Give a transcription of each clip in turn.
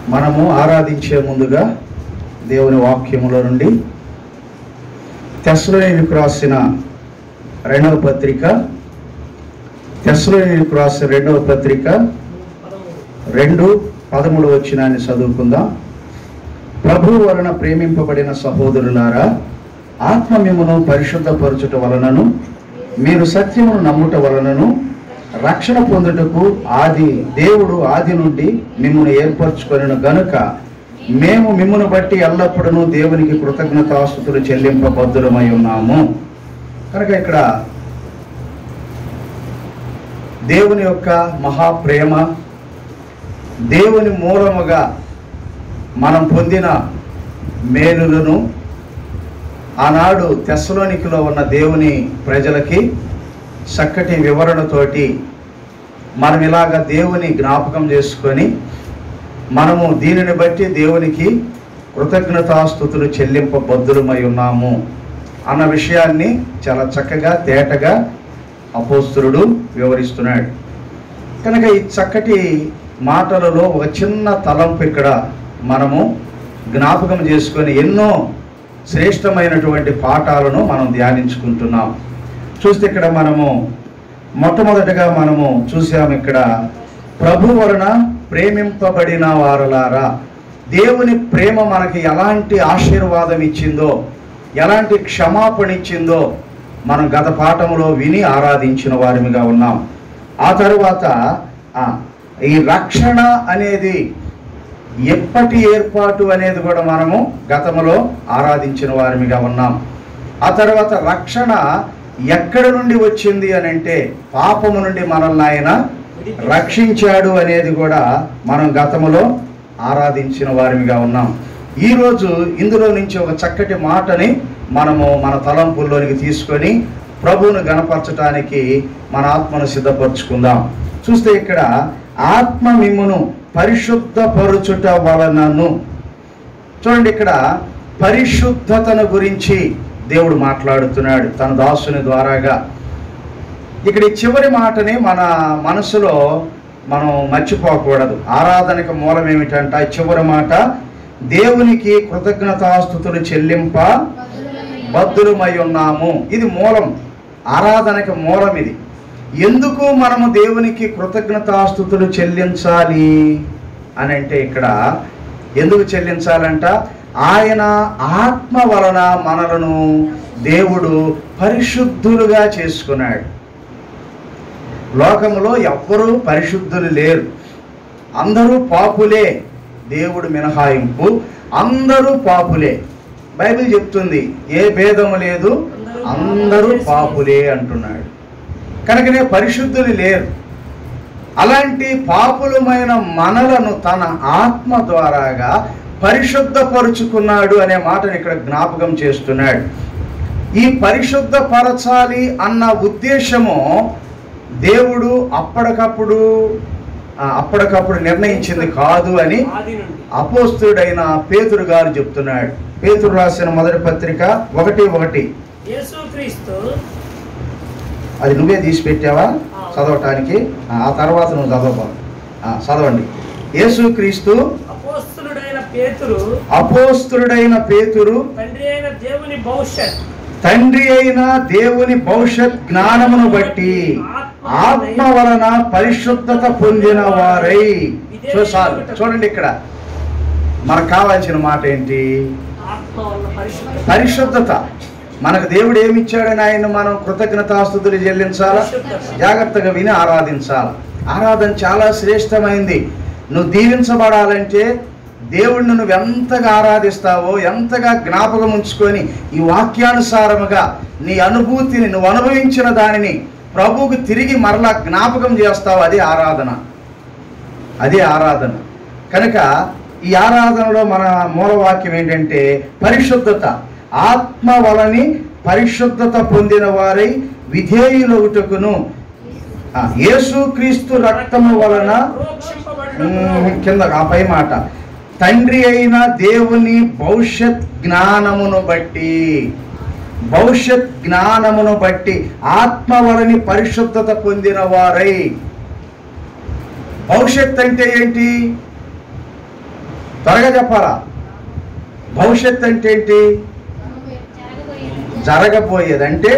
మనము ఆరాధించే ముందుగా దేవుని వాక్యములో నుండి తెస్సలోనికీయులకు రాసిన రెండవ పత్రిక 2:13 వచనాన్ని చదువుకుందాం. ప్రభువు వలన ప్రేమింపబడిన సహోదరులారా, ఆత్మ మిమ్మును పరిశుద్ధపరచుట వలనను మీరు సత్యమును నమ్ముట వలనను రక్షణ పొందుటకు దేవుడు ఆది నుండి మిమ్మును ఏర్పరచుకొనిన గనుక మేము మిమ్మును బట్టి ఎల్లప్పుడూ దేవునికి కృతజ్ఞతాస్తుతులు చెల్లింపబద్ధులమై ఉన్నాము. కనుక ఇక్కడ దేవుని యొక్క మహాప్రేమ, దేవుని మూలముగా మనం పొందిన మేలులను ఆనాడు తెస్సలోనికలో ఉన్న దేవుని ప్రజలకి చక్కటి వివరణతోటి మనం ఇలాగ దేవుని జ్ఞాపకం చేసుకొని మనము దీనిని బట్టి దేవునికి కృతజ్ఞతాస్తుతులు చెల్లింపబద్ధులమై ఉన్నాము అన్న విషయాన్ని చాలా చక్కగా తేటగా అపోస్తలుడు వివరిస్తున్నాడు. కనుక ఈ చక్కటి మాటలలో ఒక చిన్న తలంపు ఇక్కడ మనము జ్ఞాపకం చేసుకొని ఎన్నో శ్రేష్టమైనటువంటి పాఠాలను మనం ధ్యానించుకుంటున్నాం. చూస్తే ఇక్కడ మనము మొట్టమొదటగా మనము చూసాము, ఇక్కడ ప్రభు వలన ప్రేమింపబడిన వారలారా, దేవుని ప్రేమ మనకి ఎలాంటి ఆశీర్వాదం ఇచ్చిందో, ఎలాంటి క్షమాపణ ఇచ్చిందో మనం గత పాఠంలో విని ఆరాధించిన వారిగా ఉన్నాం. ఆ తరువాత ఈ రక్షణ అనేది ఎప్పటి ఏర్పాటు అనేది కూడా మనము గతంలో ఆరాధించిన వారిగా ఉన్నాం. ఆ తర్వాత రక్షణ ఎక్కడి నుండి వచ్చింది అని అంటే పాపము నుండి మనల్ని ఆయన రక్షించాడు అనేది కూడా మనం గతంలో ఆరాధించిన వారిగా ఉన్నాం. ఈరోజు ఇందులో నుంచి ఒక చక్కటి మాటని మనము మన తలంపుల్లోనికి తీసుకొని ప్రభువును గణపరచడానికి మన ఆత్మను సిద్ధపరచుకుందాం. చూస్తే ఇక్కడ ఆత్మ మిమ్మును పరిశుద్ధపరచుట వలనను, చూడండి ఇక్కడ పరిశుద్ధతను గురించి దేవుడు మాట్లాడుతున్నాడు తన దాసుని ద్వారాగా. ఇక్కడ ఈ చివరి మాటని మన మనసులో మనం మర్చిపోకూడదు. ఆరాధనకు మూలం ఏమిటంట? చివరి మాట, దేవునికి కృతజ్ఞతాస్తుతులు చెల్లింప బద్ధులమై ఉన్నాము. ఇది మూలం, ఆరాధనకు మూలం ఇది. ఎందుకు మనము దేవునికి కృతజ్ఞతాస్తుతులు చెల్లించాలి అని అంటే, ఇక్కడ ఎందుకు చెల్లించాలంట? ఆయన ఆత్మ వలన మనలను దేవుడు పరిశుద్ధులుగా చేసుకున్నాడు. లోకములో ఎవ్వరూ పరిశుద్ధులు లేరు, అందరూ పాపులే, దేవుడు మినహాయింపు, అందరూ పాపులే. బైబిల్ చెప్తుంది ఏ భేదము లేదు, అందరూ పాపులే అంటున్నాడు. కనుకనే పరిశుద్ధులు లేరు. అలాంటి పాపులమైన మనలను తన ఆత్మ ద్వారాగా పరిశుద్ధపరుచుకున్నాడు అనే మాటను ఇక్కడ జ్ఞాపకం చేస్తున్నాడు. ఈ పరిశుద్ధపరచాలి అన్న ఉద్దేశము దేవుడు అప్పటికప్పుడు నిర్ణయించింది కాదు అని అపోస్తలుడైన పేతురు గారు చెప్తున్నాడు. పేతురు రాసిన మొదటి పత్రిక 1:1. అది నువ్వే తీసి పెట్టావా చదవటానికి? ఆ తర్వాత నువ్వు చదవండి. యేసుక్రీస్తు అపోస్తలుడైన పేతురు తండ్రి అయిన దేవుని భవిష్యత్ జ్ఞానమును బట్టి ఆత్మ వలన పరిశుద్ధత పొందిన వారై. చూడండి ఇక్కడ మనకు కావాల్సిన మాట ఏంటి? పరిశుద్ధత. మనకు దేవుడు ఏమిచ్చాడని ఆయన మనం కృతజ్ఞతాస్తుతులు చెల్లించాలా, జాగ్రత్తగా విని ఆరాధించాలి. ఆరాధన చాలా శ్రేష్టమైంది. నువ్వు దీవించబడాలంటే దేవుడిని నువ్వు ఎంతగా ఆరాధిస్తావో, ఎంతగా జ్ఞాపకం ఉంచుకొని ఈ వాక్యానుసారముగా నీ అనుభూతిని, నువ్వు అనుభవించిన దానిని ప్రభువుకు తిరిగి మరలా జ్ఞాపకం చేస్తావు, అదే ఆరాధన. అదే ఆరాధన. కనుక ఈ ఆరాధనలో మన మూలవాక్యం ఏంటంటే పరిశుద్ధత. ఆత్మ వలని పరిశుద్ధత పొందిన వారై విధేయులగుటకును యేసుక్రీస్తు రక్తము వలన, కింద ఆ పై మాట, తండ్రి అయిన దేవుని భవిష్యత్ జ్ఞానమును బట్టి ఆత్మ వలని పరిశుద్ధత పొందిన వారై. భవిష్యత్ అంటే ఏంటి? త్వరగా చెప్పాలా? భవిష్యత్ అంటే ఏంటి? జరగబోయేది. అంటే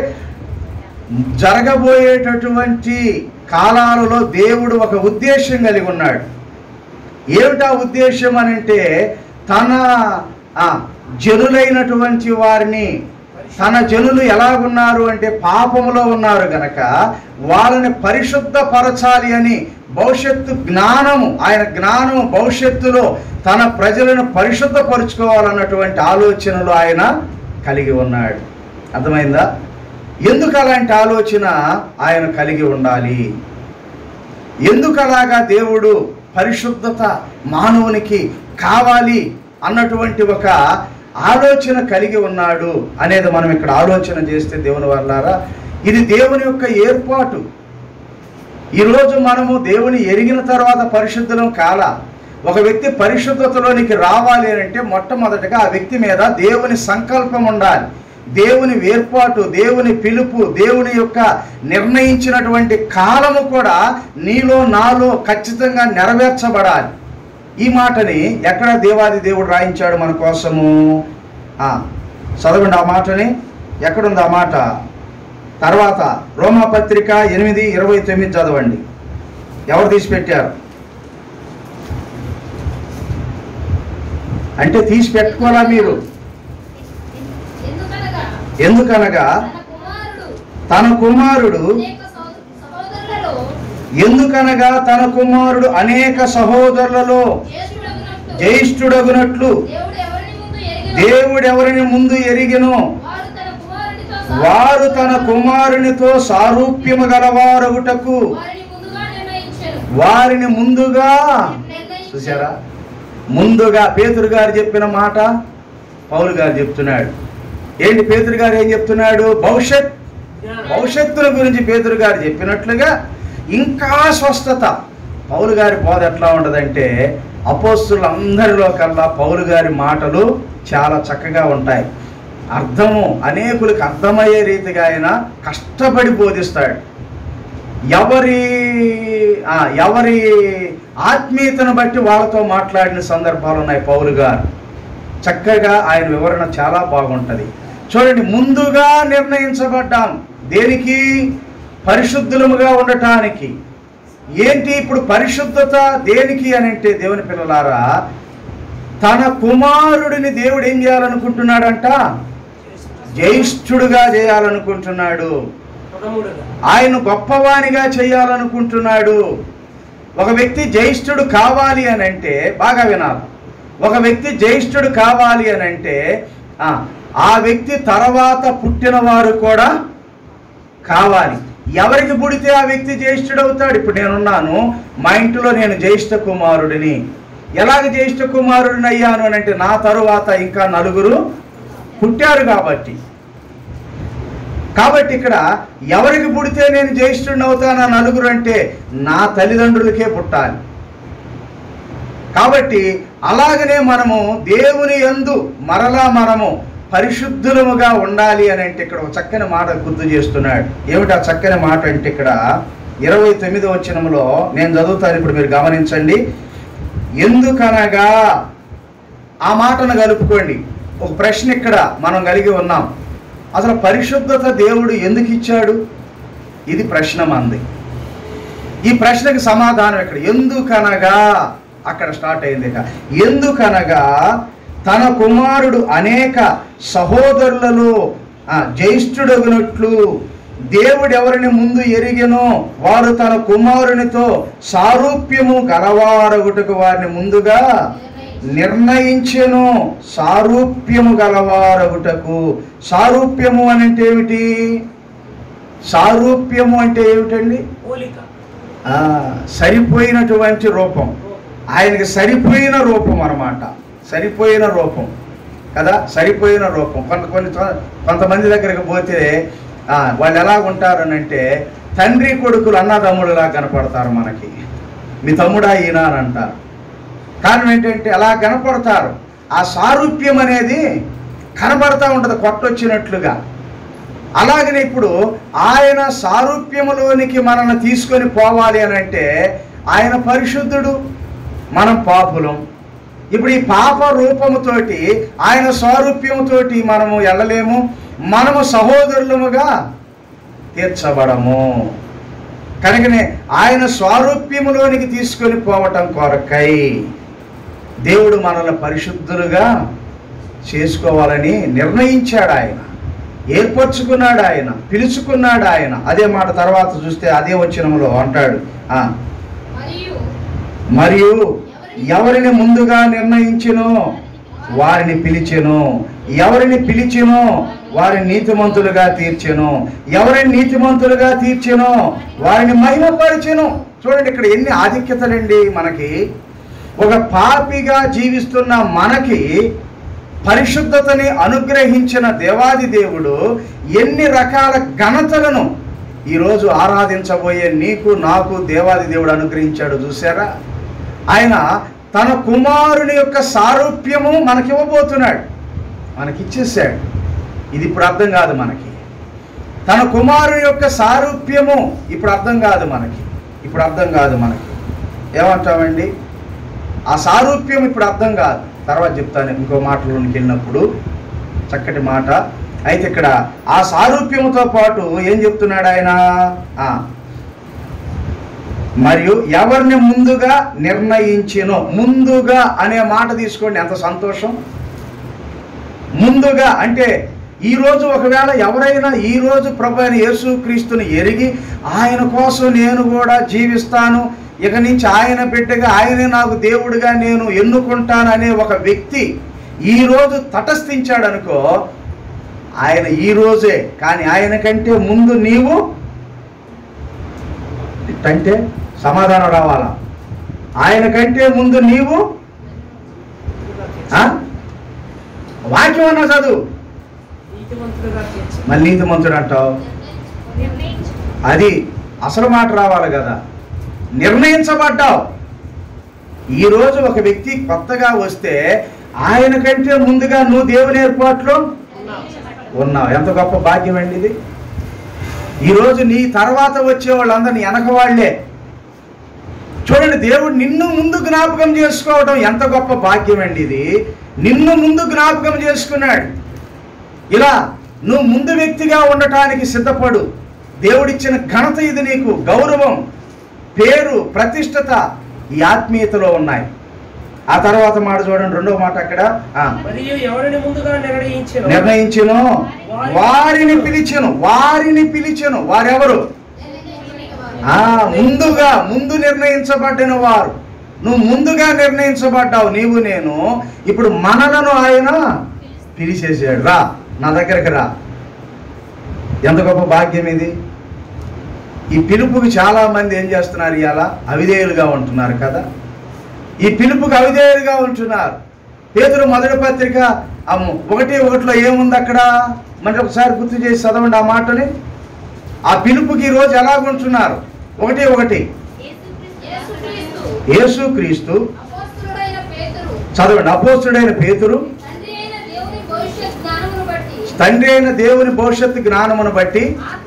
జరగబోయేటటువంటి కాలాలలో దేవుడు ఒక ఉద్దేశం కలిగి ఉన్నాడు. ఏమిటా ఉద్దేశం అని అంటే, తన జనులైనటువంటి వారిని, తన జనులు ఎలాగున్నారు అంటే పాపములో ఉన్నారు గనక వాళ్ళని పరిశుద్ధపరచాలి అని భవిష్యత్తు జ్ఞానము, ఆయన జ్ఞానము భవిష్యత్తులో తన ప్రజలను పరిశుద్ధపరుచుకోవాలన్నటువంటి ఆలోచనలు ఆయన కలిగి ఉన్నాడు. అర్థమైందా? ఎందుకు అలాంటి ఆలోచన ఆయన కలిగి ఉండాలి? ఎందుకు అలాగా దేవుడు పరిశుద్ధత మానవునికి కావాలి అన్నటువంటి ఒక ఆలోచన కలిగి ఉన్నాడు అనేది మనం ఇక్కడ ఆలోచన చేస్తే, దేవుని వల్లారా, ఇది దేవుని యొక్క ఏర్పాటు. ఈరోజు మనము దేవుని ఎరిగిన తర్వాత పరిశుద్ధులం కాల. ఒక వ్యక్తి పరిశుద్ధతలోనికి రావాలి అని అంటే మొట్టమొదటిగా ఆ వ్యక్తి మీద దేవుని సంకల్పం ఉండాలి. దేవుని ఏర్పాటు, దేవుని పిలుపు, దేవుని యొక్క నిర్ణయించినటువంటి కాలము కూడా నీలో నాలో ఖచ్చితంగా నెరవేర్చబడాలి. ఈ మాటని ఎక్కడ దేవాది దేవుడు రాయించాడు మన కోసము? చదవండి ఆ మాటని. ఎక్కడుంది ఆ మాట? తర్వాత రోమాపత్రిక 8:29 చదవండి. ఎవరు తీసి పెట్టారు? అంటే తీసి పెట్టుకోవాలా మీరు? ఎందుకనగా తన కుమారుడు ఎందుకనగా తన కుమారుడు అనేక సహోదరులలో జ్యేష్ఠుడగునట్లు దేవుడు ఎవరిని ముందు ఎరిగెనో వారు తన కుమారునితో సారూప్యము గలవారగుటకు వారిని ముందుగా. చూసారా? ముందుగా పేతురు గారు చెప్పిన మాట పౌలు గారు చెప్తున్నాడు. ఏంటి పేతురు గారు ఏం చెప్తున్నాడు? భవిష్యత్తుల గురించి పేతురు గారు చెప్పినట్లుగా ఇంకా స్పష్టత. పౌలు గారి బోధ ఎట్లా ఉండదంటే, అపోస్తులందరిలో కల్లా పౌలు గారి మాటలు చాలా చక్కగా ఉంటాయి. అర్థము అనేకులకు అర్థమయ్యే రీతిగా ఆయన కష్టపడి బోధిస్తాడు. ఎవరి ఆత్మీయతను బట్టి వాళ్ళతో మాట్లాడిన సందర్భాలు ఉన్నాయి. పౌలు గారు చక్కగా ఆయన వివరణ చాలా బాగుంటుంది. చూడండి, ముందుగా నిర్ణయించబడ్డాం. దేనికి? పరిశుద్ధులముగా ఉండటానికి. ఏంటి ఇప్పుడు పరిశుద్ధత దేనికి అని అంటే, దేవుని పిల్లలారా, తన కుమారుడిని దేవుడు ఏం చేయాలనుకుంటున్నాడంట? జ్యేష్ఠుడుగా చేయాలనుకుంటున్నాడు. ఆయన గొప్పవానిగా చేయాలనుకుంటున్నాడు. ఒక వ్యక్తి జ్యేష్ఠుడు కావాలి అని అంటే, బాగా వినాలి, ఒక వ్యక్తి జ్యేష్ఠుడు కావాలి అని అంటే ఆ వ్యక్తి తర్వాత పుట్టిన వారు కూడా కావాలి. ఎవరికి పుడితే ఆ వ్యక్తి జ్యేష్ఠుడు అవుతాడు? ఇప్పుడు నేనున్నాను, మా ఇంటిలో నేను జ్యేష్ఠ కుమారుడిని. ఎలాగ జ్యేష్ఠ కుమారుడిని అయ్యాను అని అంటే, నా తరువాత ఇంకా 4 పుట్టారు కాబట్టి ఇక్కడ ఎవరికి పుడితే నేను జ్యేష్ఠుడిని అవుతాను? 4 అంటే నా తల్లిదండ్రులకే పుట్టాలి. కాబట్టి అలాగనే మనము దేవుని యందు మరలా మనము పరిశుద్ధులముగా ఉండాలి అని అంటే ఇక్కడ ఒక చక్కని మాట గుర్తు చేస్తున్నాడు. ఏమిటి ఆ చక్కని మాట అంటే, ఇక్కడ 29వ వచనంలో నేను చదువుతాను, ఇప్పుడు మీరు గమనించండి. ఎందుకనగా, ఆ మాటను కలుపుకోండి. ఒక ప్రశ్న ఇక్కడ మనం కలిగి ఉన్నాం. అసలు పరిశుద్ధత దేవుడు ఎందుకు ఇచ్చాడు? ఇది ప్రశ్న మంది. ఈ ప్రశ్నకి సమాధానం ఇక్కడ ఎందుకనగా అక్కడ స్టార్ట్ అయింది. ఎందుకనగా తన కుమారుడు అనేక సహోదరులలో జ్యేష్ఠుడగునట్లు దేవుడు ఎవరిని ముందు ఎరిగెనో వారు తన కుమారునితో సారూప్యము గలవారగుటకు వారిని ముందుగా నిర్ణయించెను. సారూప్యము గలవారగుటకు. సారూప్యము అని అంటే ఏమిటి? సారూప్యము అంటే ఏమిటండి? సరిపోయినటువంటి రూపం. ఆయనకి సరిపోయిన రూపం అన్నమాట. సరిపోయిన రూపం కదా, సరిపోయిన రూపం. కొంతమంది దగ్గరికి పోతే వాళ్ళు ఎలా ఉంటారని అంటే, తండ్రి కొడుకులు అన్నదమ్ముడులా కనపడతారు మనకి. మీ తమ్ముడా ఈయన అని అంటారు. కారణం ఏంటంటే అలా కనపడతారు. ఆ సారూప్యం అనేది కనబడతా ఉంటుంది కొట్టొచ్చినట్లుగా. అలాగనే ఇప్పుడు ఆయన సారూప్యములోనికి మనల్ని తీసుకొని పోవాలి అని అంటే, ఆయన పరిశుద్ధుడు, మనం పాపులం. ఇప్పుడు ఈ పాప రూపముతోటి ఆయన స్వరూప్యముతోటి మనము వెళ్ళలేము. మనము సహోదరులముగా తీర్చబడము. కనుకనే ఆయన స్వరూప్యములోనికి తీసుకొని పోవటం కొరకై దేవుడు మనల్ని పరిశుద్ధులుగా చేసుకోవాలని నిర్ణయించాడు. ఆయన ఏర్పరచుకున్నాడు, ఆయన పిలుచుకున్నాడు. ఆయన అదే మాట తర్వాత చూస్తే అదే వచనములో అంటాడు, మరియు ఎవరిని ముందుగా నిర్ణయించెనో వారిని పిలిచెను, ఎవరిని పిలిచెనో వారిని నీతిమంతులుగా తీర్చెను, ఎవరిని నీతిమంతులుగా తీర్చెనో వారిని మహిమపరిచెను. చూడండి ఇక్కడ ఎన్ని ఆధిక్యతలండి. మనకి ఒక పాపిగా జీవిస్తున్న మనకి పరిశుద్ధతని అనుగ్రహించిన దేవాది దేవుడు ఎన్ని రకాల ఘనతలను ఈరోజు ఆరాధించబోయే నీకు నాకు దేవాది దేవుడు అనుగ్రహించాడు. చూసారా? ఆయన తన కుమారుని యొక్క సారూప్యము మనకివ్వబోతున్నాడు, మనకిచ్చేసాడు. ఇది ఇప్పుడు అర్థం కాదు మనకి. తన కుమారుని యొక్క సారూప్యము ఇప్పుడు అర్థం కాదు మనకి, ఇప్పుడు అర్థం కాదు మనకి. ఏమంటామండి? ఆ సారూప్యం ఇప్పుడు అర్థం కాదు, తర్వాత చెప్తాను ఇంకో మాటలోనికి వెళ్ళినప్పుడు. చక్కటి మాట. అయితే ఇక్కడ ఆ సారూప్యముతో పాటు ఏం చెప్తున్నాడు ఆయన? మరియు ఎవరిని ముందుగా నిర్ణయించెనో. ముందుగా అనే మాట తీసుకోండి, ఎంత సంతోషం. ముందుగా అంటే ఈరోజు ఒకవేళ ఎవరైనా ఈరోజు ప్రభు అయిన యేసుక్రీస్తుని ఎరిగి ఆయన కోసం నేను కూడా జీవిస్తాను, ఇక నుంచి ఆయన బిడ్డగా, ఆయనే నాకు దేవుడిగా నేను ఎన్నుకుంటాను అనే ఒక వ్యక్తి ఈరోజు తటస్థించాడు అనుకో, ఆయన ఈరోజే. కానీ ఆయన కంటే ముందు నీవు అంటే సమాధానం రావాలా? ఆయన కంటే ముందు నీవు వాక్యం అన్నా చదువు, మళ్ళీ నీతిమంతుడు అంటావు. అది అసలు మాట రావాలి కదా. నిర్ణయించబడ్డావు. ఈరోజు ఒక వ్యక్తి కొత్తగా వస్తే ఆయన కంటే ముందుగా నువ్వు దేవుని ఏర్పాట్లో ఉన్నావు. ఎంత గొప్ప భాగ్యం అండి ఇది. ఈరోజు నీ తర్వాత వచ్చే వాళ్ళందరినీ వెనక వాళ్లే. చూడండి, దేవుడు నిన్ను ముందు జ్ఞాపకం చేసుకోవడం ఎంత గొప్ప భాగ్యం అండి ఇది. నిన్ను ముందు జ్ఞాపకం చేసుకున్నాడు. ఇలా నువ్వు ముందు వ్యక్తిగా ఉండటానికి సిద్ధపడు. దేవుడిచ్చిన ఘనత ఇది. నీకు గౌరవం, పేరు, ప్రతిష్టత ఈ ఆత్మీయతలో ఉన్నాయి. ఆ తర్వాత మాట చూడండి, రెండవ మాట అక్కడ, నిర్ణయించెను వారిని పిలిచెను. వారిని పిలిచెను. వారెవరు? ముందుగా, ముందు నిర్ణయించబడిన వారు. నువ్వు ముందుగా నిర్ణయించబడ్డావు, నీవు నేను. ఇప్పుడు మనలను ఆయన పిలిచేసాడు. రా నా దగ్గరికి రా. ఎంత గొప్ప భాగ్యం ఇది. ఈ పిలుపుకి చాలా మంది ఏం చేస్తున్నారు? ఇవాళ అవిధేయులుగా ఉంటున్నారు కదా. ఈ పిలుపుకి అవిధేయులుగా ఉంటున్నారు. పేతురు మొదటి పత్రిక 1:1 ఏముంది అక్కడ? మనకి ఒకసారి గుర్తు చేసి చదవండి ఆ మాటని. ఆ పిలుపుకి ఈరోజు ఎలాగుంటున్నారు? 1:1 యేసుక్రీస్తు, చదవండి, అపోస్తుడైన పేతురు తండ్రి అయిన దేవుని భవిష్యత్తు జ్ఞానమును బట్టి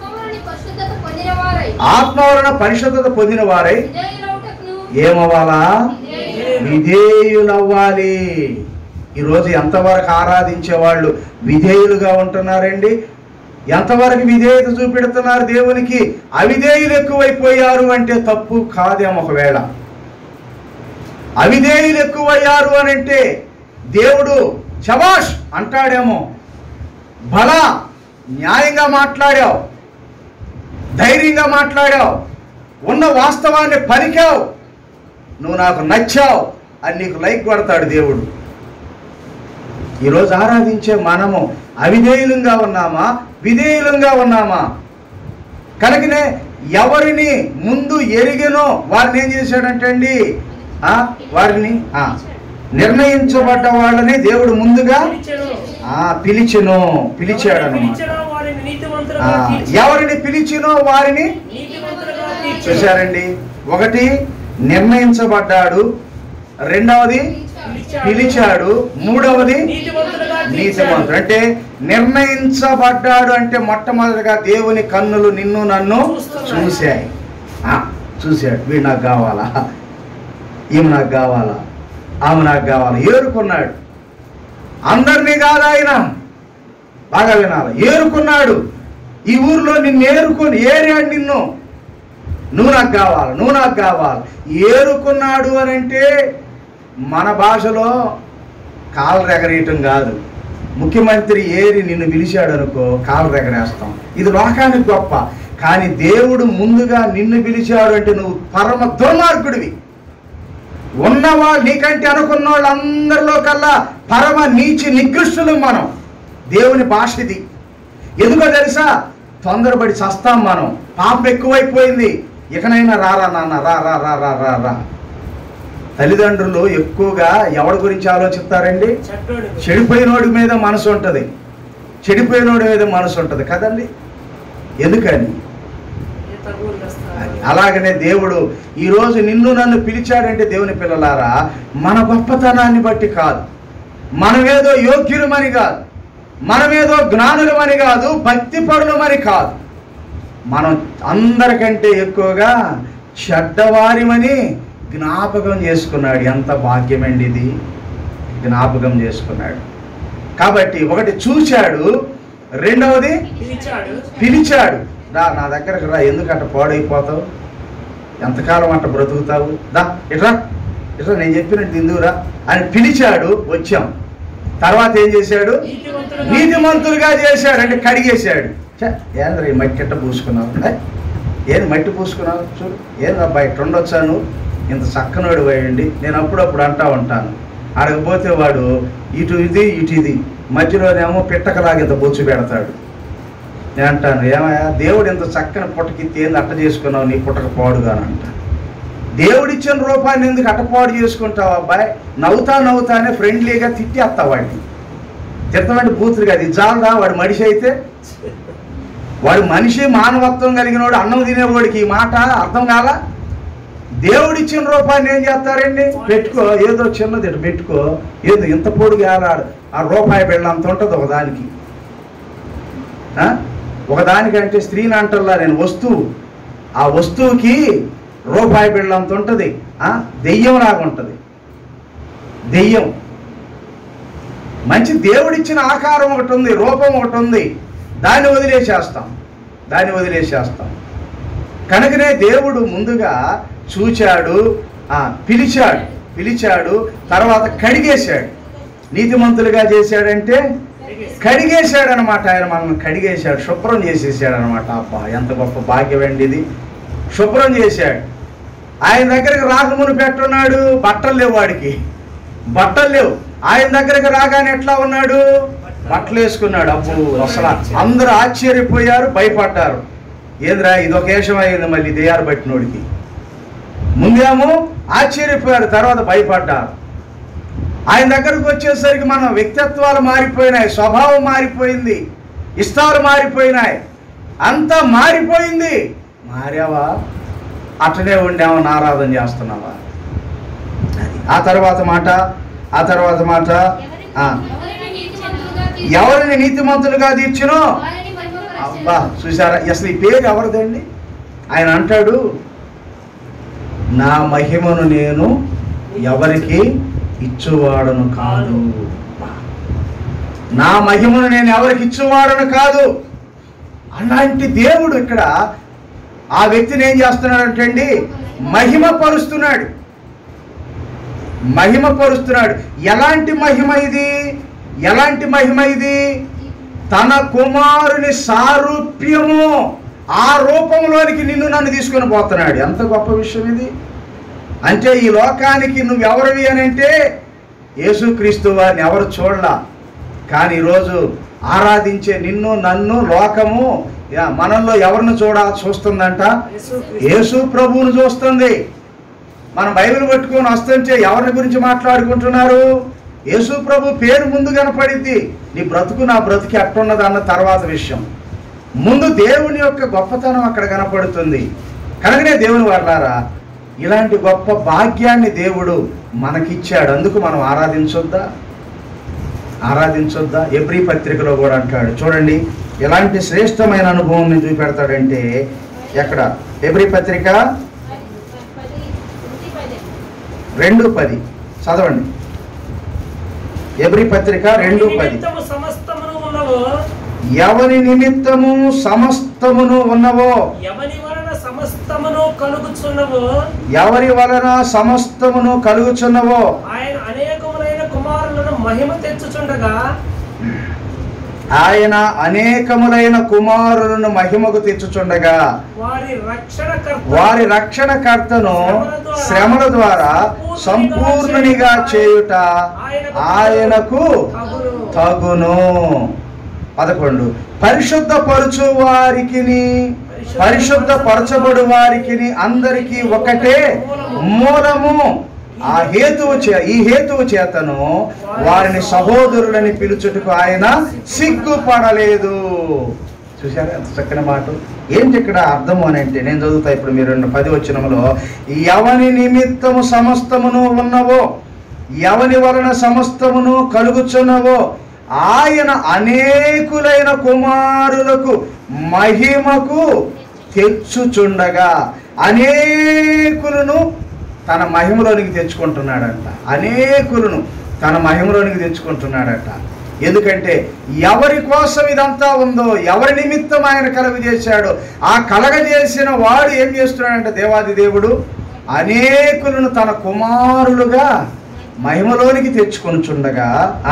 ఆత్మ వలన పరిశుద్ధత పొందిన వారై ఏమవ్వాలా? విధేయులవ్వాలి. ఈరోజు ఎంతవరకు ఆరాధించే వాళ్ళు విధేయులుగా ఉంటున్నారండి? ఎంతవరకు విధేయత చూపెడుతున్నారు దేవునికి? అవిధేయులు ఎక్కువైపోయారు అంటే తప్పు కాదేమో. ఒకవేళ అవిధేయులు ఎక్కువయ్యారు అని అంటే దేవుడు శబాష్ అంటాడేమో. బలా, న్యాయంగా మాట్లాడావు, ధైర్యంగా మాట్లాడావు, ఉన్న వాస్తవాన్ని పలికావు, నువ్వు నాకు నచ్చావు అని నీకు లైక్ కొడతాడు దేవుడు. ఈరోజు ఆరాధించే మనము అవిధేయులంగా ఉన్నామా, విధేయులంగా ఉన్నామా? కనుకనే ఎవరిని ముందు ఎరిగినో వారిని ఏం చేశాడంటే అండి, వారిని నిర్ణయించబడ్డ వాళ్ళని దేవుడు ముందుగా పిలిచాడు అన్నమాట. ఎవరిని పిలిచినో వారిని చూశారండి. ఒకటి నిర్ణయించబడ్డాడు, రెండవది పిలిచాడు, మూడవది నీతిమంతుడు. అంటే నిర్ణయించబడ్డాడు అంటే మొట్టమొదటిగా దేవుని కన్నులు నిన్ను నన్ను చూశాయి. చూశాడు, వీడు నాకు కావాలా, ఈమె నాకు కావాలా, ఆమె నాకు కావాలి. ఏరుకున్నాడు. అందరినీ కాదు ఆయన, బాగా వినాలి, ఏరుకున్నాడు. ఈ ఊర్లో నిన్ను ఏరాడు నిన్ను. నువ్వు నాకు కావాలి, నువ్వు నాకు కావాలి. ఏరుకున్నాడు అని అంటే మన భాషలో కాళ్ళు ఎగరేయటం కాదు. ముఖ్యమంత్రి ఏరి నిన్ను పిలిచాడు అనుకో, కాళ్ళు ఎగరేస్తాం. ఇది లోకానికి గొప్ప. కానీ దేవుడు ముందుగా నిన్ను పిలిచాడు అంటే నువ్వు పరమ దుర్మార్గుడివి. ఉన్నవాళ్ళు నీకంటే అనుకున్న వాళ్ళందరిలో కల్లా పరమ నీచి నికృష్టులు మనం. దేవుని భాష ఇది. ఎందుకో తెలుసా? తొందరపడి చస్తాం మనం. పాపం ఎక్కువైపోయింది. ఇకనైనా రారా నాన్న, రా రా రా రా రా రా. తల్లిదండ్రులు ఎక్కువగా ఎవరి గురించి ఆలోచిస్తారండి? చెడిపోయినోడి మీద మనసు ఉంటుంది, చెడిపోయినోడి మీద మనసు ఉంటుంది కదండి. ఎందుకని? అలాగనే దేవుడు ఈరోజు నిన్ను నన్ను పిలిచాడంటే దేవుని పిల్లలారా, మన గొప్పతనాన్ని బట్టి కాదు, మనమేదో యోగ్యులమని కాదు, మనమేదో జ్ఞానులమని కాదు, భక్తి పరులమని కాదు, మనం అందరికంటే ఎక్కువగా చెడ్డవారిమని జ్ఞాపకం చేసుకున్నాడు. ఎంత భాగ్యమండి ఇది! జ్ఞాపకం చేసుకున్నాడు. కాబట్టి ఒకటి చూశాడు, రెండవది పిలిచాడు. రా నా దగ్గరకు రా, ఎందుకంట పాడైపోతావు, ఎంతకాలం అంట బ్రతుకుతావు, దా ఇట్రా ఇట్లా నేను చెప్పినట్టు ఇందురా అని పిలిచాడు. వచ్చాం. తర్వాత ఏం చేశాడు? నీతిమంతులుగా చేశాడు. అంటే కడిగేశాడు. ఏంద్ర ఈ మట్టి ఎట్ట పూసుకున్నావు, ఏది మట్టి పూసుకున్నావు చూడు, ఏది అబ్బాయి ఇట్టుండొచ్చాను, ఇంత చక్కనోడు పోయండి. నేను అప్పుడప్పుడు అంటా ఉంటాను, అడగపోతే వాడు ఇటు ఇది ఇటు ఇది, మధ్యలోనేమో పిట్టకలాగా ఇంత బొచ్చు పెడతాడు. నేను అంటాను, ఏమయ్యా దేవుడు ఇంత చక్కని పుట్టకిత్తి ఏంది అట్ట చేసుకున్నావు, నీ పుట్టక పాడుగాను అంటాను. దేవుడిచ్చిన రూపాన్ని ఎందుకు అట్టపాడు చేసుకుంటావు అబ్బాయి? నవ్వుతానే ఫ్రెండ్లీగా తిట్టేస్తావు వాడిని. తిట్టమంటే బూతులు కాదు, ఇది జాలదా వాడు మనిషి అయితే? వాడు మనిషి, మానవత్వం కలిగినవాడు, అన్నం తినేవాడికి ఈ మాట అర్థం కాల? దేవుడిచ్చిన రూపాన్ని ఏం చేస్తారండి? పెట్టుకో, ఏదో చిన్నది పెట్టుకో, ఏదో ఇంత పొడుగు ఏలాడు, ఆ రూపాయి బిళ్ళ అంత ఉంటుంది ఒకదానికి. ఒకదానికంటే స్త్రీని అంటల్లా నేను వస్తువు, ఆ వస్తువుకి రూపాయి బిళ్ళ అంత ఉంటుంది. దెయ్యం లాగా ఉంటుంది. దెయ్యం మంచి దేవుడిచ్చిన ఆకారం ఒకటి ఉంది, రూపం ఒకటి ఉంది, దాన్ని వదిలేసేస్తాం. కనుకనే దేవుడు ముందుగా చూచాడు, పిలిచాడు, తర్వాత కడిగేశాడు. నీతిమంతులుగా చేశాడంటే కడిగేశాడు అనమాట. ఆయన మనల్ని కడిగేశాడు, శుభ్రం చేసేసాడు అనమాట. అబ్బా ఎంత గొప్ప భాగ్యం అండి ఇది! శుభ్రం చేశాడు. ఆయన దగ్గరికి రాకమును పెట్టున్నాడు, బట్టలు లేవు, వాడికి బట్టలు లేవు. ఆయన దగ్గరికి రాగానే ఎట్లా ఉన్నాడు? బట్టలు వేసుకున్నాడు. అప్పుడు అసలు అందరూ ఆశ్చర్యపోయారు, భయపడ్డారు. ఏంద్రా ఇదొక వేషం అయింది మళ్ళీ దెయ్యాలు పట్టినోడికి. ముందేమో ఆశ్చర్యపోయారు, తర్వాత భయపడ్డారు. ఆయన దగ్గరకు వచ్చేసరికి మన వ్యక్తిత్వాలు మారిపోయినాయి, స్వభావం మారిపోయింది, ఇష్టాలు మారిపోయినాయి, అంతా మారిపోయింది. మారావా? అట్లనే ఉండేమని ఆరాధన చేస్తున్నావా? ఆ తర్వాత మాట ఎవరిని నీతిమంతులుగా తీర్చునో, అబ్బా చూసారా? అసలు ఈ పేరు ఎవరిదండి? ఆయన అంటాడు, నా మహిమను నేను ఎవరికి ఇచ్చువాడను కాదు. నా మహిమను నేను ఎవరికి ఇచ్చువాడను కాదు. అలాంటి దేవుడు ఇక్కడ ఆ వ్యక్తిని ఏం చేస్తున్నాడంటే అండి, మహిమపరుస్తున్నాడు. ఎలాంటి మహిమ ఇది? తన కుమారుని సారూప్యము, ఆ రూపంలోనికి నిన్ను నన్ను తీసుకొని పోతున్నాడు. ఎంత గొప్ప విషయం ఇది! అంటే ఈ లోకానికి నువ్వెవరివి అని అంటే యేసుక్రీస్తు వారిని ఎవరు చూడలా. కానీ ఈరోజు ఆరాధించే నిన్ను నన్ను లోకము మనల్లో ఎవరిని చూస్తుందంట? యేసు ప్రభువును చూస్తుంది. మనం బైబిల్ పట్టుకొని వస్తుంటే ఎవరిని గురించి మాట్లాడుకుంటున్నారు? యేసు ప్రభు పేరు ముందు కనపడింది. నీ బ్రతుకు నా బ్రతుకు ఎట్టున్నది అన్న తర్వాత విషయం. ముందు దేవుని యొక్క గొప్పతనం అక్కడ కనపడుతుంది. కనుకనే దేవుని వాళ్ళారా, ఇలాంటి గొప్ప భాగ్యాన్ని దేవుడు మనకిచ్చాడు. అందుకు మనం ఆరాధించొద్దా? ఎబ్రీ పత్రికలో కూడా అంటాడు చూడండి, ఎలాంటి శ్రేష్టమైన అనుభవం చూపెడతాడంటే, ఎక్కడ? ఎబ్రీ పత్రిక 2:10. చదవండి. ఎబ్రీ పత్రిక 2:10. ఎవరి నిమిత్తము సమస్తమును ఉన్నవో, ఎవరి వలన సమస్తమును కలుగుచున్నవో, ఎవరి వలన సమస్తమును కలుగుచున్నవో, ఆయన అనేకములైన కుమారులను మహిమ తెచ్చుచుండగా, ఆయన అనేకములైన కుమారులను మహిమకు తెచ్చుచుండగా, వారి రక్షణకర్తను శ్రమల ద్వారా సంపూర్ణునిగా చేయుట ఆయనకు తగును. 11. పరిశుద్ధపరచు వారికిని పరిశుద్ధపరచబడు వారికిని అందరికీ ఒకటే మూలము. ఈ హేతువు చేతను వారిని సహోదరులని పిలుచుటకు ఆయన సిగ్గుపడలేదు. చూశారా ఎంత చక్కని మాట. ఏంటి ఇక్కడ అర్థము అని అంటే, నేను చదువుతా ఇప్పుడు, మీరు 10 వచనములో, ఎవని నిమిత్తము సమస్తమును ఉన్నవో, ఎవని వలన సమస్తమును కలుగుచున్నవో, ఆయన అనేకులైన కుమారులకు మహిమకు తెచ్చుచుండగా, అనేకులను తన మహిమలోనికి తెచ్చుకుంటున్నాడట. అనేకులను తన మహిమలోనికి తెచ్చుకుంటున్నాడట. ఎందుకంటే ఎవరి కోసం ఇదంతా ఉందో, ఎవరి నిమిత్తం ఆయన కలుగజేశాడో, ఆ కలగజేసిన వాడు ఏం చేస్తున్నాడంటే, దేవాది దేవుడు అనేకులను తన కుమారులుగా మహిమలోనికి తెచ్చుకొనుచుండగా,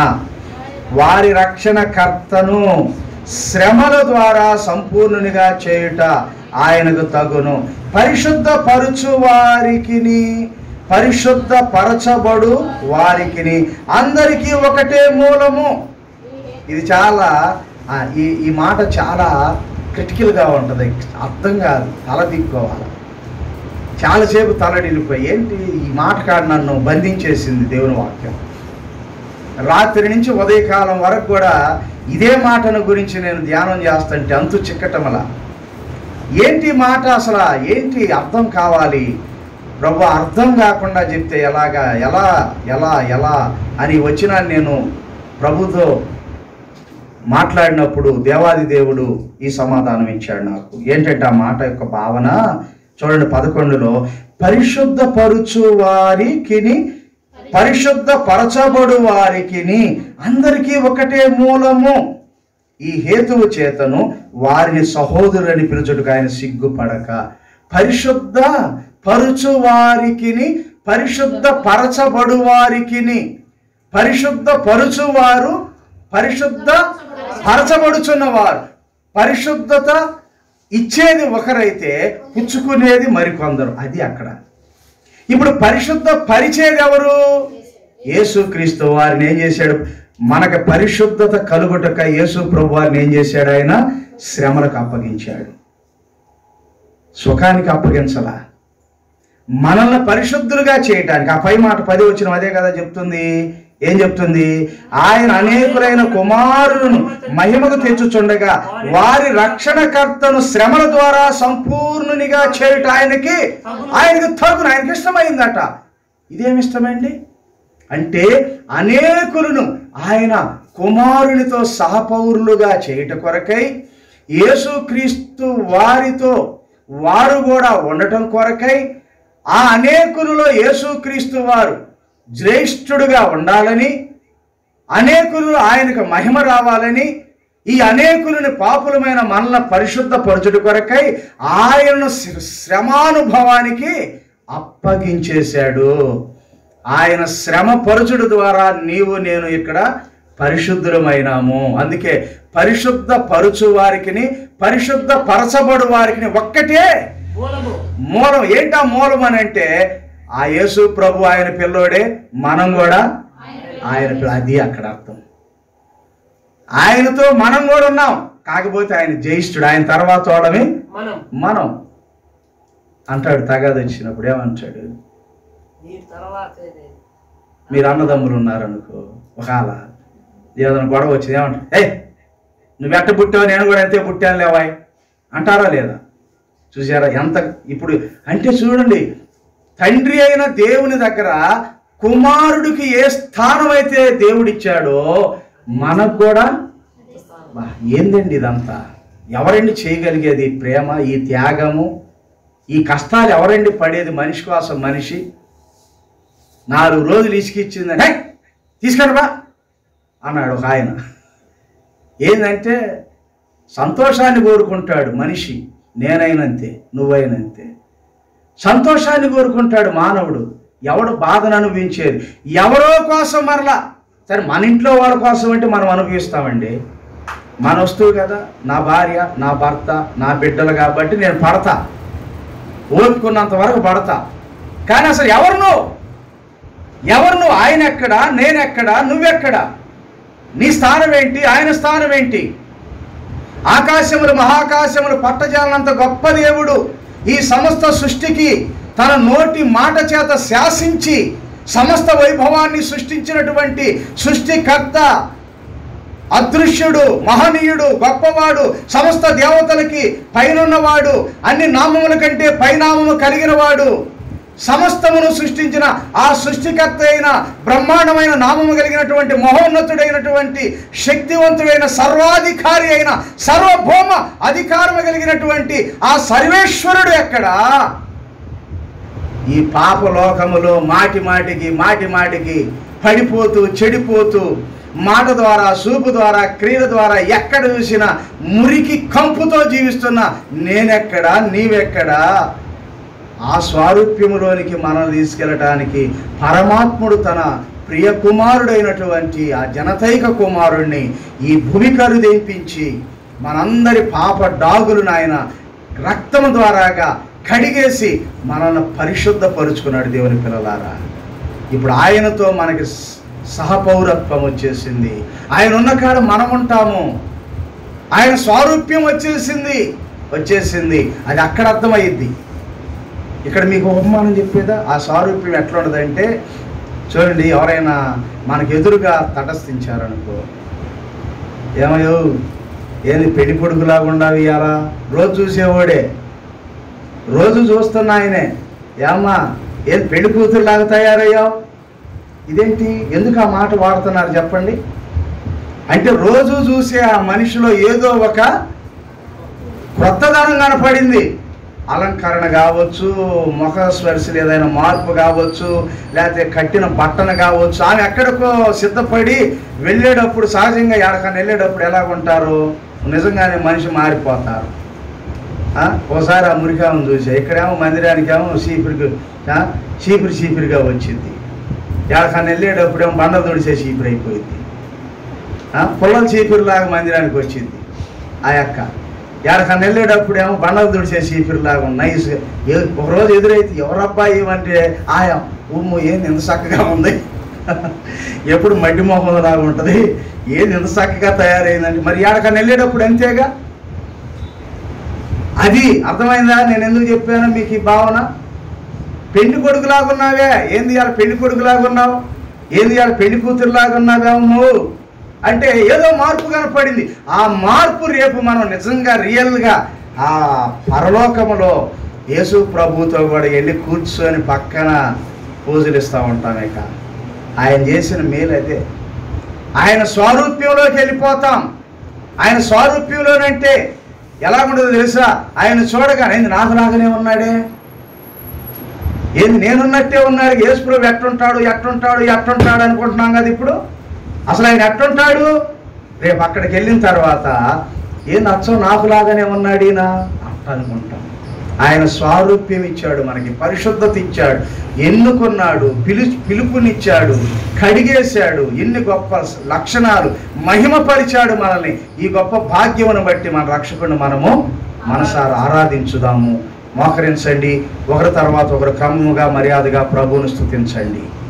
వారి రక్షణకర్తను శ్రమల ద్వారా సంపూర్ణునిగా చేయుట ఆయనకు తగును. పరిశుద్ధపరచు వారికిని పరిశుద్ధపరచబడు వారికిని అందరికీ ఒకటే మూలము. ఇది చాలా ఈ మాట చాలా క్రిటికల్గా ఉంటుంది. అర్థం కాదు, తలదిక్కోవాలి. చాలాసేపు తలడిల్లిపోయి, ఏంటి ఈ మాట కాదు నన్ను బంధించేసింది దేవుని వాక్యం. రాత్రి నుంచి ఉదయకాలం వరకు కూడా ఇదే మాటను గురించి నేను ధ్యానం చేస్తుంటే అంతు చిక్కటమలా. ఏంటి మాట అసలు, ఏంటి అర్థం కావాలి ప్రభు, అర్థం కాకుండా చెప్తే ఎలాగా, ఎలా ఎలా ఎలా అని వచ్చినా నేను ప్రభుతో మాట్లాడినప్పుడు దేవాది దేవుడు ఈ సమాధానం ఇచ్చాడు నాకు. ఏంటంటే ఆ మాట యొక్క భావన చూడండి. 11లో పరిశుద్ధపరచు వారికిని పరిశుద్ధపరచబడు వారికిని అందరికీ ఒకటే మూలము. ఈ హేతువు చేతను వారిని సహోదరులని పిలుచుటకు ఆయన సిగ్గుపడక, పరిశుద్ధ పరుచు వారికిని పరిశుద్ధ పరచబడు వారికిని, పరిశుద్ధ పరుచువారు పరిశుద్ధ పరచబడుచున్నవారు. పరిశుద్ధత ఇచ్చేది ఒకరైతే పుచ్చుకునేది మరికొందరు. అది అక్కడ. ఇప్పుడు పరిశుద్ధ పరిచేది ఎవరు? యేసుక్రీస్తు. వారిని ఏం చేశాడు? మనకు పరిశుద్ధత కలుగుటక యేసు ప్రభు వారిని ఏం చేశాడు? ఆయన శ్రమలకు అప్పగించాడు, సుఖానికి అప్పగించలా, మనల్ని పరిశుద్ధులుగా చేయటానికి. ఆ పై మాట 10 వచనం అదే కదా చెప్తుంది. ఏం చెప్తుంది? ఆయన అనేకులైన కుమారులను మహిమకు తెచ్చుచుండగా వారి రక్షణకర్తను శ్రమల ద్వారా సంపూర్ణునిగా చేయుట ఆయనకి తగును. ఆయనకి ఇష్టమైందట. ఇదేమిష్టమండి అంటే, అనేకులను ఆయన కుమారునితో సహపౌరులుగా చేయుట కొరకై, యేసుక్రీస్తు వారితో వారు కూడా ఉండటం కొరకై, ఆ అనేకులలో యేసుక్రీస్తు వారు జ్యేష్ఠుడుగా ఉండాలని, అనేకులు ఆయనకు మహిమ రావాలని, ఈ అనేకులని పాపులమైన మనల్ని పరిశుద్ధపరచుట కొరకై ఆయనను శ్రమానుభవానికి అప్పగించేశాడు. ఆయన శ్రమ పరచుడు ద్వారా నీవు నేను ఇక్కడ పరిశుద్ధులమైనాము. అందుకే పరిశుద్ధ పరుచు వారికిని పరిశుద్ధ పరచబడు వారికిని ఒక్కటే మూలం. ఏంటా మూలం అని అంటే, ఆ యేసు ప్రభు ఆయన పిల్లోడే, మనం కూడా ఆయన పిల్ల. అది అక్కడ అర్థం. ఆయనతో మనం కూడా ఉన్నాం, కాకపోతే ఆయన జ్యేష్ఠుడు, ఆయన తర్వాత వాడమే మనం అంటాడు. తగాదు వచ్చినప్పుడు ఏమంటాడు? మీరు అన్నదమ్ములు ఉన్నారనుకో, ఒకవేళ ఏదైనా గొడవ వచ్చింది ఏమంటారు? నువ్వు ఎట్ట పుట్టావు, నేను కూడా అంతే పుట్టాను లేవాయ్ అంటారా లేదా? చూసారా ఎంత ఇప్పుడు అంటే? చూడండి, తండ్రి అయిన దేవుని దగ్గర కుమారుడికి ఏ స్థానం అయితే దేవుడిచ్చాడో మనకు కూడా ఏందండి ఇదంతా? ఎవరండి చేయగలిగేది? ప్రేమ, ఈ త్యాగము, ఈ కష్టాలు ఎవరండి పడేది? మనిషి కోసం మనిషి. 4 రోజులు ఇసుకిచ్చిందని తీసుకెళ్ళబా అన్నాడు ఒక ఆయన. ఏంటంటే సంతోషాన్ని కోరుకుంటాడు మనిషి, నేనైనంతే నువ్వైనంతే. సంతోషాన్ని కోరుకుంటాడు మానవుడు. ఎవడు బాధను అనుభవించేది ఎవరో కోసం మరలా. సరే మన ఇంట్లో వాళ్ళ కోసం అంటే మనం అనుభవిస్తామండి, మన వస్తువు కదా, నా భార్య నా భర్త నా బిడ్డలు కాబట్టి నేను పడతా, ఓపుకున్నంత వరకు పడతా. కానీ అసలు ఎవరు నువ్వు? ఆయన ఎక్కడా, నేనెక్కడా, నువ్వెక్కడా? నీ స్థానం ఏంటి, ఆయన స్థానం ఏంటి? ఆకాశములు మహాకాశములు పట్టజాలనంత గొప్ప దేవుడు ఈ సమస్త సృష్టికి తన నోటి మాట చేత శాసించి సమస్త వైభవాన్ని సృష్టించినటువంటి సృష్టికర్త, అదృశ్యుడు, మహనీయుడు, గొప్పవాడు, సమస్త దేవతలకి పైనున్నవాడు, అన్ని నామముల కంటే పైనామము కలిగిన వాడు, సమస్తమును సృష్టించిన ఆ సృష్టికర్త అయిన బ్రహ్మాండమైన నామము కలిగినటువంటి మహోన్నతుడైనటువంటి శక్తివంతుడైన సర్వాధికారి అయిన సర్వభౌమ అధికారము కలిగినటువంటి ఆ సర్వేశ్వరుడు ఎక్కడా? ఈ పాపలోకములో మాటి మాటికి పడిపోతూ చెడిపోతూ మాట ద్వారా, చూపు ద్వారా, క్రియల ద్వారా ఎక్కడ చూసినా మురికి కంపుతో జీవిస్తున్న నేనెక్కడా, నీవెక్కడా? ఆ స్వారూప్యములోనికి మనల్ని తీసుకెళ్ళటానికి పరమాత్ముడు తన ప్రియ కుమారుడైనటువంటి ఆ జనతైక కుమారుణ్ణి ఈ భూమి కరుదింపించి మనందరి పాప డాగులను ఆయన రక్తము ద్వారాగా కడిగేసి మనల్ని పరిశుద్ధపరుచుకున్నాడు. దేవుని పిల్లలారా, ఇప్పుడు ఆయనతో మనకి సహపౌరత్వం వచ్చేసింది. ఆయన ఉన్న కాడ మనం ఉంటాము. ఆయన స్వారూప్యం వచ్చేసింది. అది అక్కడ అర్థమయ్యిద్ది. ఇక్కడ మీకు ఉపమానం చెప్పేదా? ఆ స్వారూప్యం ఎట్లా ఉండదంటే, చూడండి, ఎవరైనా మనకు ఎదురుగా తటస్థించారనుకో, ఏమయ్యో ఏంది పెళ్లి కొడుకులాగా ఉండాలి అలా రోజు చూసేవాడే, రోజు చూస్తున్న ఆయనే, ఏమ్మా ఏది పెళ్లి కూతురులాగా తయారయ్యావు, ఇదేంటి, ఎందుకు ఆ మాట వాడుతున్నారు చెప్పండి? అంటే రోజు చూసే ఆ మనిషిలో ఏదో ఒక క్రొత్తదనం కనపడింది. అలంకరణ కావచ్చు, ముఖ స్పర్శలు ఏదైనా మార్పు కావచ్చు, లేకపోతే కట్టిన బట్టన కావచ్చు. ఆమె ఎక్కడికో సిద్ధపడి వెళ్ళేటప్పుడు సహజంగా ఎక్కడికైనా వెళ్ళేటప్పుడు ఎలా ఉంటారు, నిజంగానే మనిషి మారిపోతారు. ఒకసారి ఆ మురికామని చూసా, ఇక్కడేమో మందిరానికేమో చీపిరిగా వచ్చింది. ఎక్కడికైనా వెళ్ళేటప్పుడు ఏమో బండ తుడిసే చీపిరి అయిపోయింది. పుల్లల చీపిరిలాగా మందిరానికి వచ్చింది ఆ యొక్క. ఎక్కడికైనా వెళ్ళేటప్పుడు ఏమో బండలు తుడిసే చీపిరిలాగా నైస్గా. ఒకరోజు ఎదురైతే ఎవరబ్బాయి ఏమంటే ఆయా ఉమ్ము ఏంది ఎంత చక్కగా ఉంది, ఎప్పుడు మడ్డి మొహం లాగా ఉంటుంది, ఏంది ఎంత చక్కగా తయారైందంటే మరి ఎక్కడికైనా వెళ్ళేటప్పుడు అంతేగా. అది అర్థమైందా? నేను ఎందుకు చెప్పాను మీకు ఈ భావన? పెళ్లి కొడుకులాగున్నావే, ఏంది ఇవాళ పెళ్లి కొడుకులాగున్నావు, ఏంది ఇవాళ పెళ్లి కూతురులాగున్నావేమో అంటే ఏదో మార్పు కనపడింది. ఆ మార్పు రేపు మనం నిజంగా రియల్గా ఆ పరలోకములో యేసు ప్రభుతో కూడా వెళ్ళి కూర్చొని పక్కన పూజలు ఇస్తూ ఉంటాం. ఇక ఆయన చేసిన మేలు అదే. ఆయన స్వారూప్యంలోకి వెళ్ళిపోతాం. ఆయన స్వారూప్యంలోనంటే ఎలా ఉండదో తెలుసా? ఆయన చూడగానే ఏంది నాకులాగానే ఉన్నాడే, ఏంది నేనున్నట్టే ఉన్నాడు. యేసు ప్రభు ఎట్టుంటాడు అనుకుంటున్నాం కదా ఇప్పుడు. అసలు ఆయన ఎట్టుంటాడు? రేపు అక్కడికి వెళ్ళిన తర్వాత ఏంది అచ్చం నాకులాగానే ఉన్నాడు ఈయన అనుకుంటాం. ఆయన స్వారూప్యం ఇచ్చాడు, మనకి పరిశుద్ధత ఇచ్చాడు, ఎన్నుకున్నాడు, పిలుపునిచ్చాడు, కడిగేశాడు, ఎన్ని గొప్ప లక్షణాలు, మహిమపరిచాడు మనల్ని. ఈ గొప్ప భాగ్యమును బట్టి మన రక్షకుడిని మనము మనసారా ఆరాధించుదాము. మోకరించండి, ఒకరి తర్వాత ఒకరు క్రమముగా మర్యాదగా ప్రభువును స్తుతించండి.